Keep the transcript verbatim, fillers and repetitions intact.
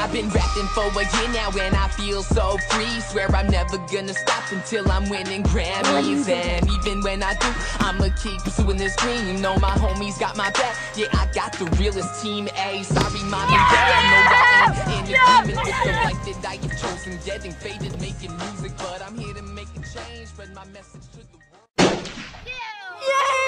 I've been rapping for a year now and I feel so free. Swear I'm never gonna stop until I'm winning Grammys. And even when I do, I'ma keep pursuing this dream. Know my homies got my back, yeah, I got the realest team A. Sorry, mom and dad, no, I ain't in agreement with the life that I have chosen. Getting faded, making music, but I'm here to make a change. Spread my message to the world. Yeah!